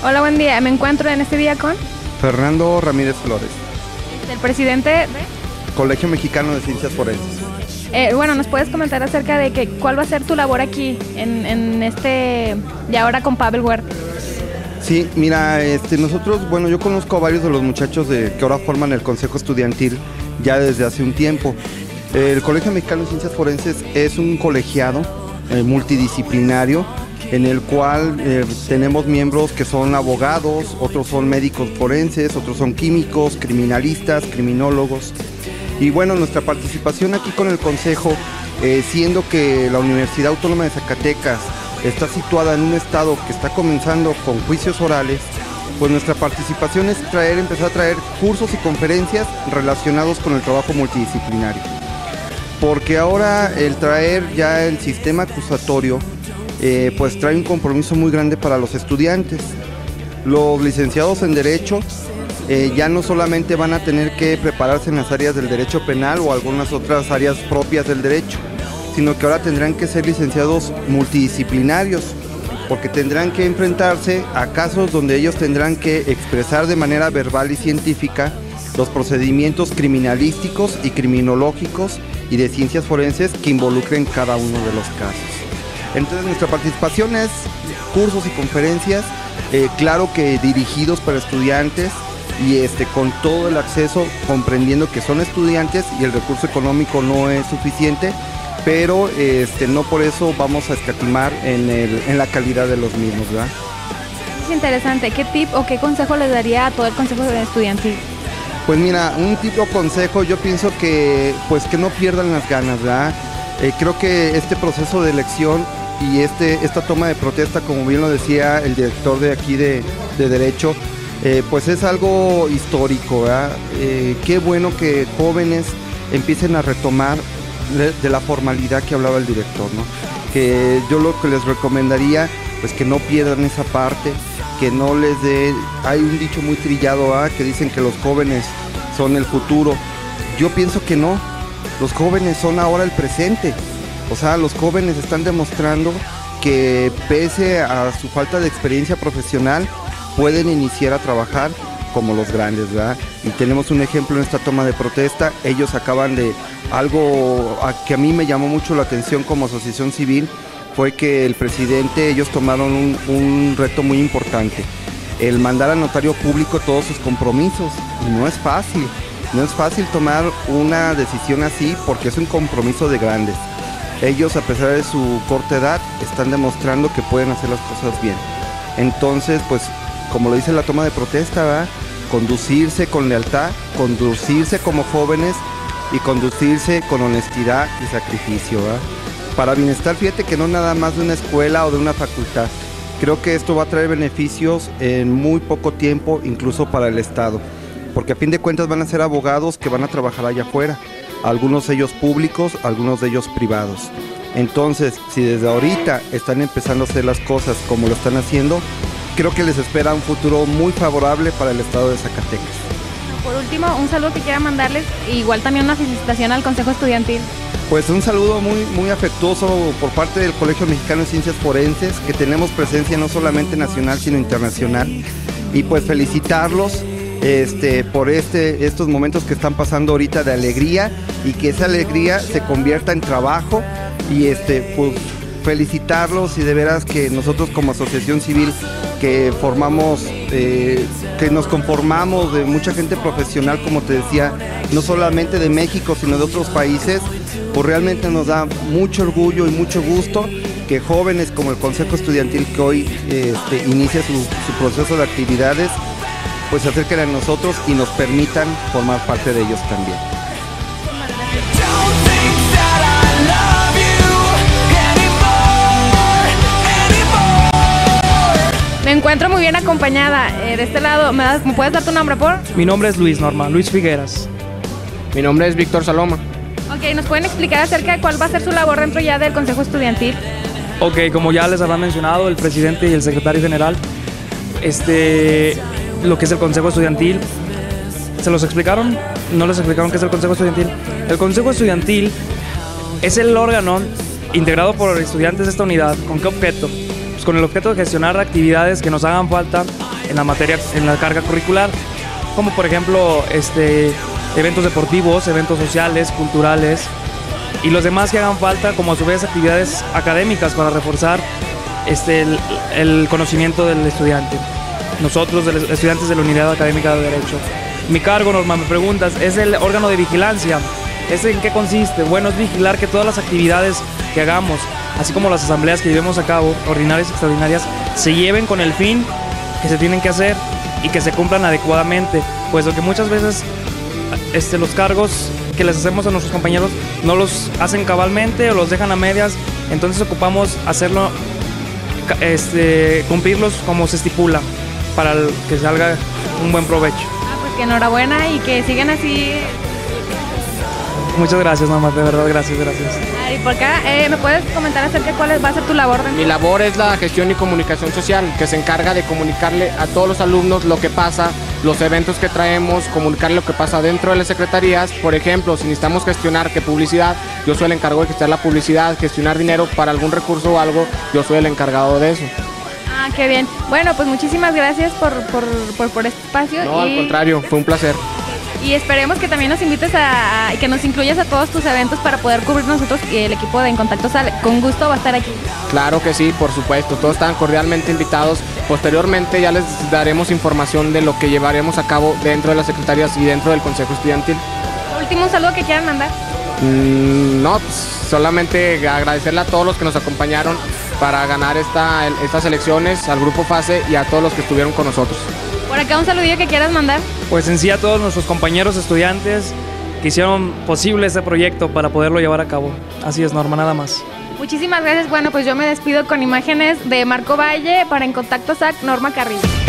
Hola, buen día. Me encuentro en este día con Fernando Ramírez Flores, el presidente de... Colegio Mexicano de Ciencias Forenses. Bueno, ¿nos puedes comentar acerca de cuál va a ser tu labor aquí en este y ahora con Pavel Huerta? Sí, mira, nosotros, bueno, yo conozco a varios de los muchachos que ahora forman el Consejo Estudiantil ya desde hace un tiempo. El Colegio Mexicano de Ciencias Forenses es un colegiado multidisciplinario en el cual tenemos miembros que son abogados, otros son médicos forenses, otros son químicos, criminalistas, criminólogos. Y bueno, nuestra participación aquí con el Consejo, siendo que la Universidad Autónoma de Zacatecas está situada en un estado que está comenzando con juicios orales, pues nuestra participación es empezar a traer cursos y conferencias relacionados con el trabajo multidisciplinario. Porque ahora el traer ya el sistema acusatorio, pues trae un compromiso muy grande para los estudiantes. Los licenciados en Derecho ya no solamente van a tener que prepararse en las áreas del derecho penal o algunas otras áreas propias del derecho, sino que ahora tendrán que ser licenciados multidisciplinarios, porque tendrán que enfrentarse a casos donde ellos tendrán que expresar de manera verbal y científica los procedimientos criminalísticos y criminológicos y de ciencias forenses que involucren cada uno de los casos. Entonces nuestra participación es cursos y conferencias, claro que dirigidos para estudiantes y con todo el acceso, comprendiendo que son estudiantes y el recurso económico no es suficiente, pero no por eso vamos a escatimar en la calidad de los mismos, ¿verdad? Es interesante. ¿Qué tip o qué consejo les daría a todo el Consejo Estudiantil? Pues mira, un tipo de consejo, yo pienso que no pierdan las ganas, ¿verdad? Creo que este proceso de elección y esta toma de protesta, como bien lo decía el director de aquí de Derecho, pues es algo histórico, ¿verdad? Qué bueno que jóvenes empiecen a retomar de la formalidad que hablaba el director, ¿no? Que yo lo que les recomendaría, pues que no pierdan esa parte, que no les dé... Hay un dicho muy trillado, ¿verdad? Que dicen que los jóvenes son el futuro. Yo pienso que no, los jóvenes son ahora el presente. O sea, los jóvenes están demostrando que pese a su falta de experiencia profesional, pueden iniciar a trabajar como los grandes, ¿verdad? Y tenemos un ejemplo en esta toma de protesta. Ellos acaban de... Algo que a mí me llamó mucho la atención como asociación civil fue que el presidente, ellos tomaron un reto muy importante, el mandar al notario público todos sus compromisos. Y no es fácil tomar una decisión así porque es un compromiso de grandes. Ellos, a pesar de su corta edad, están demostrando que pueden hacer las cosas bien. Entonces, pues, como lo dice la toma de protesta, ¿verdad? Conducirse con lealtad, conducirse como jóvenes y conducirse con honestidad y sacrificio, ¿verdad? Para bienestar, fíjate que no nada más de una escuela o de una facultad. Creo que esto va a traer beneficios en muy poco tiempo, incluso para el Estado, porque a fin de cuentas van a ser abogados que van a trabajar allá afuera, algunos de ellos públicos, algunos de ellos privados. Entonces, si desde ahorita están empezando a hacer las cosas como lo están haciendo, creo que les espera un futuro muy favorable para el estado de Zacatecas. Por último, un saludo que quiera mandarles, igual también una felicitación al Consejo Estudiantil. Pues un saludo muy afectuoso por parte del Colegio Mexicano de Ciencias Forenses, que tenemos presencia no solamente nacional sino internacional, y pues felicitarlos por estos momentos que están pasando ahorita de alegría, y que esa alegría se convierta en trabajo, y pues felicitarlos, y de veras que nosotros como asociación civil que nos conformamos de mucha gente profesional, como te decía, no solamente de México sino de otros países, pues realmente nos da mucho orgullo y mucho gusto que jóvenes como el Consejo Estudiantil, que hoy inicia su proceso de actividades, pues se acerquen a nosotros y nos permitan formar parte de ellos también. Me encuentro muy bien acompañada. De este lado, ¿me puedes dar tu nombre, por? Mi nombre es Luis Figueras. Mi nombre es Víctor Saloma. Ok, ¿nos pueden explicar acerca de cuál va a ser su labor dentro ya del Consejo Estudiantil? Ok, como ya les habrán mencionado el presidente y el secretario general, lo que es el Consejo Estudiantil, ¿se los explicaron? ¿No les explicaron qué es el Consejo Estudiantil? El Consejo Estudiantil es el órgano integrado por estudiantes de esta unidad. ¿Con qué objeto? Pues con el objeto de gestionar actividades que nos hagan falta en la materia, en la carga curricular, como por ejemplo eventos deportivos, eventos sociales, culturales y los demás que hagan falta, como a su vez actividades académicas para reforzar el conocimiento del estudiante. Nosotros, estudiantes de la Unidad Académica de Derecho. Mi cargo, Norma, me preguntas, es el órgano de vigilancia. ¿Ese en qué consiste? Bueno, es vigilar que todas las actividades que hagamos, así como las asambleas que llevemos a cabo, ordinarias y extraordinarias, se lleven con el fin que se tienen que hacer y que se cumplan adecuadamente, puesto que muchas veces los cargos que les hacemos a nuestros compañeros no los hacen cabalmente o los dejan a medias, entonces ocupamos hacerlo, cumplirlos como se estipula para que salga un buen provecho. Pues que enhorabuena y que sigan así. Muchas gracias, mamá, de verdad, gracias. Y por acá, ¿me puedes comentar acerca de cuál va a ser tu labor? Mi labor es la gestión y comunicación social, que se encarga de comunicarle a todos los alumnos lo que pasa, los eventos que traemos, comunicarle lo que pasa dentro de las secretarías. Por ejemplo, si necesitamos gestionar publicidad, yo soy el encargado de gestionar la publicidad, gestionar dinero para algún recurso o algo, yo soy el encargado de eso. Ah, qué bien. Bueno, pues muchísimas gracias por este espacio. No, al contrario, fue un placer. Y esperemos que también nos invites y que nos incluyas a todos tus eventos para poder cubrir nosotros y el equipo de En Contacto Sal. Con gusto va a estar aquí. Claro que sí, por supuesto. Todos están cordialmente invitados. Posteriormente ya les daremos información de lo que llevaremos a cabo dentro de las secretarías y dentro del Consejo Estudiantil. Último, un saludo que quieran mandar. No, solamente agradecerle a todos los que nos acompañaron para ganar estas elecciones, al Grupo FASE y a todos los que estuvieron con nosotros. Por acá un saludillo que quieras mandar. Pues en sí a todos nuestros compañeros estudiantes que hicieron posible este proyecto para poderlo llevar a cabo. Así es, Norma, nada más. Muchísimas gracias. Bueno, pues yo me despido con imágenes de Marco Valle para En Contacto SAC, Norma Carrillo.